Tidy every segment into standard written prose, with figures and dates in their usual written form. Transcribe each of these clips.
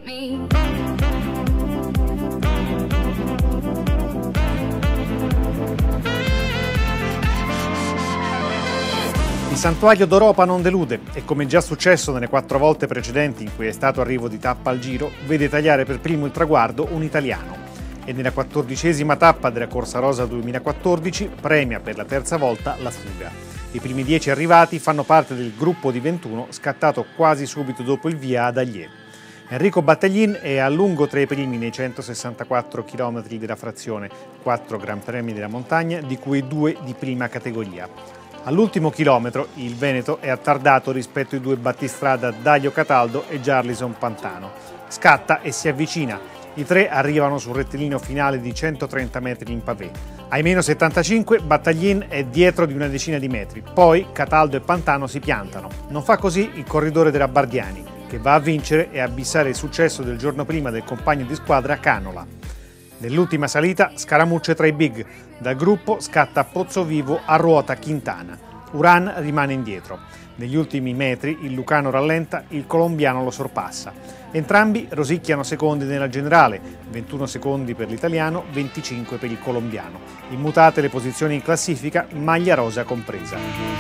Il santuario d'Europa non delude e, come già successo nelle 4 volte precedenti in cui è stato arrivo di tappa al Giro, vede tagliare per primo il traguardo un italiano. E nella 14ª tappa della Corsa Rosa 2014 premia per la terza volta la fuga. I primi 10 arrivati fanno parte del gruppo di 21 scattato quasi subito dopo il via ad Allier. Enrico Battaglin è a lungo tra i primi nei 164 km della frazione, 4 Gran Premi della montagna, di cui 2 di prima categoria. All'ultimo chilometro il Veneto è attardato rispetto ai 2 battistrada Dario Cataldo e Jarlison Pantano. Scatta e si avvicina. I 3 arrivano sul rettilineo finale di 130 metri in pavé. Ai meno 75 Battaglin è dietro di una decina di metri, poi Cataldo e Pantano si piantano. Non fa così il corridore della Bardiani, che va a vincere e a abissare il successo del giorno prima del compagno di squadra Canola. Nell'ultima salita scaramucce tra i big, dal gruppo scatta Pozzovivo a ruota Quintana. Uran rimane indietro. Negli ultimi metri il lucano rallenta, il colombiano lo sorpassa. Entrambi rosicchiano secondi nella generale, 21 secondi per l'italiano, 25 per il colombiano. Immutate le posizioni in classifica, maglia rosa compresa.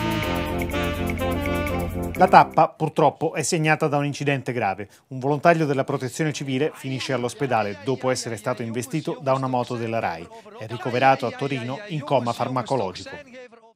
La tappa, purtroppo, è segnata da un incidente grave. Un volontario della Protezione Civile finisce all'ospedale dopo essere stato investito da una moto della RAI. È ricoverato a Torino in coma farmacologico.